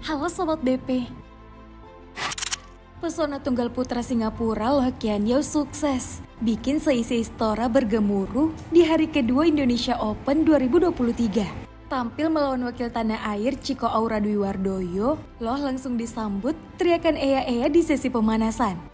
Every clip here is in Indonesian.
Halo Sobat BP. Pesona tunggal putra Singapura Loh Kian Yew sukses bikin seisi istora bergemuruh di hari kedua Indonesia Open 2023. Tampil melawan wakil tanah air Chico Aura Dwi Wardoyo, Loh langsung disambut teriakan ea-ea di sesi pemanasan.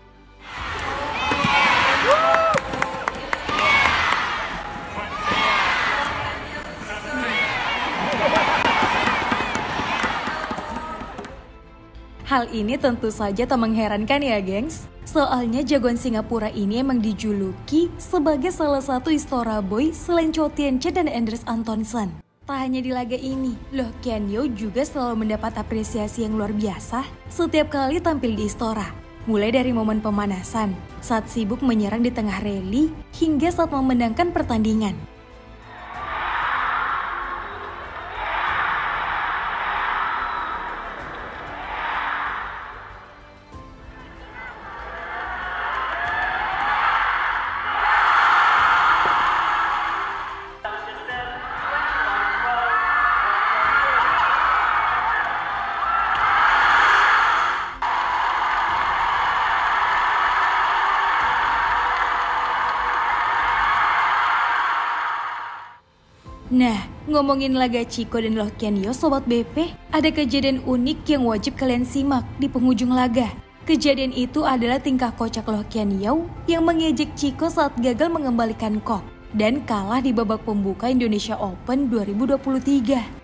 Hal ini tentu saja tak mengherankan ya gengs. Soalnya jagoan Singapura ini emang dijuluki sebagai salah satu istora boy selain Chow Tien Chen dan Andres Antonsen. Tak hanya di laga ini, Loh Kian Yew juga selalu mendapat apresiasi yang luar biasa setiap kali tampil di istora. Mulai dari momen pemanasan, saat sibuk menyerang di tengah rally, hingga saat memenangkan pertandingan. Nah, ngomongin laga Chico dan Loh Kian Yew Sobat BP, ada kejadian unik yang wajib kalian simak di penghujung laga. Kejadian itu adalah tingkah kocak Loh Kian Yew yang mengejek Chico saat gagal mengembalikan kok dan kalah di babak pembuka Indonesia Open 2023.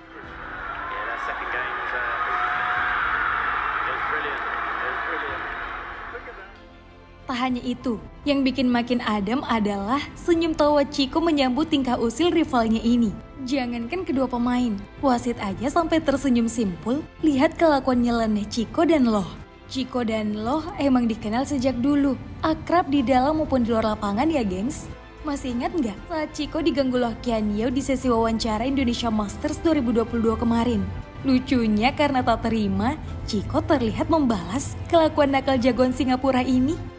Tak hanya itu, yang bikin makin adem adalah senyum tawa Chico menyambut tingkah usil rivalnya ini. Jangankan kedua pemain, wasit aja sampai tersenyum simpul lihat kelakuan nyeleneh Chico dan Loh. Chico dan Loh emang dikenal sejak dulu, akrab di dalam maupun di luar lapangan ya gengs. Masih ingat nggak saat Chico diganggu Loh Kian Yew di sesi wawancara Indonesia Masters 2022 kemarin? Lucunya karena tak terima, Chico terlihat membalas kelakuan nakal jagoan Singapura ini.